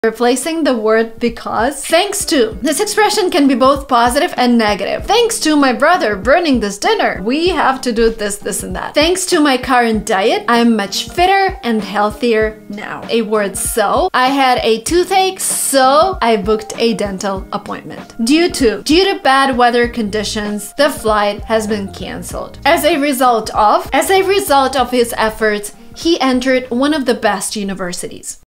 Replacing the word because. Thanks to. This expression can be both positive and negative. Thanks to my brother burning this dinner, we have to do this, and that. Thanks to my current diet, I'm much fitter and healthier now. A word so. I had a toothache, so I booked a dental appointment. Due to bad weather conditions, the flight has been canceled. As a result of his efforts, he entered one of the best universities.